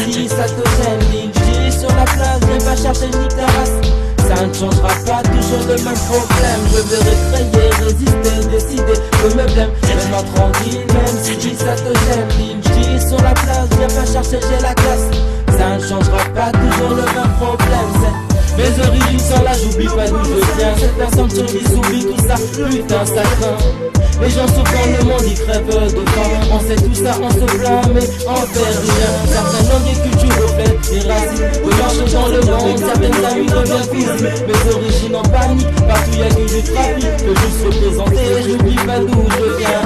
si ça te gêne. Lil sur la place, viens pas chercher ni ta race. Ça ne changera pas, toujours le même problème. Je veux récréer, résister, décider de me blême. Laisse-moi tranquille, même si ça te gêne. Lil sur la place, viens pas chercher, j'ai la classe. Ça ne changera pas, toujours le même problème. Mes origines sont là, j'oublie pas d'où je viens. Cette personne sur qui s'oublie tout ça, putain ça craint. Les gens souffrent dans le monde, ils crèvent de faim. On sait tout ça, on se blâme, mais on fait rien. Certaines langues et cultures reflètent les racines. Le marche dans le monde, certaines amies deviennent physiques. Mes origines en panique, partout y'a que du trafic. Faut juste se présenter, j'oublie pas d'où je viens.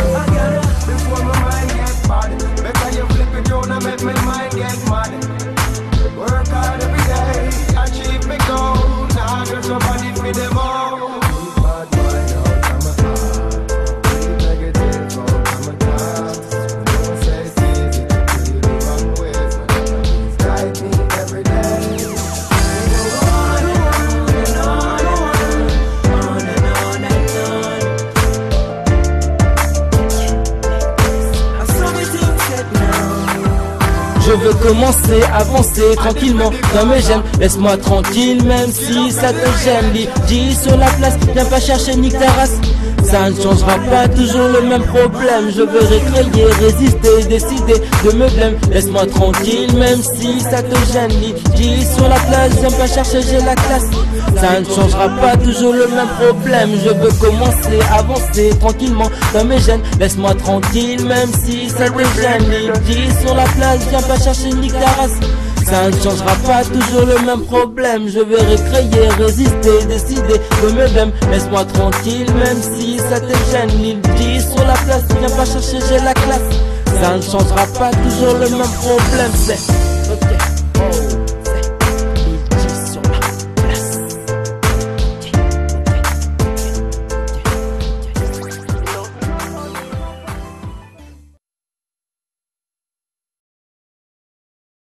Work hard every day, achieve me goal. Now there's somebody for them all. Bad mind out of my heart, negative out of my thoughts. Don't say it's easy, do the wrong ways, but it's guide me every day. We go on and on and on, on and on and on. I saw the things that now. Je veux commencer, avancer tranquillement dans mes gènes. Laisse-moi tranquille même si ça te gêne. Dis sur la place, viens pas chercher ni ta race. Ça ne changera pas, toujours le même problème. Je veux récréer, résister, décider de me blême. Laisse-moi tranquille même si ça te gêne. Dis sur la place, viens pas chercher, j'ai la classe. Ça ne changera pas, toujours le même problème. Je veux commencer, avancer tranquillement dans mes gènes. Laisse-moi tranquille même si ça te gêne. Dis sur la place, viens pas chercher ni ta race. Ça ne changera pas, toujours le même problème. Je veux récréer, résister, décider de me blême. Laisse-moi tranquille même si ça te gêne. Lil G sur la place, viens pas chercher, j'ai la classe. Ça ne changera pas, toujours le même problème. C'est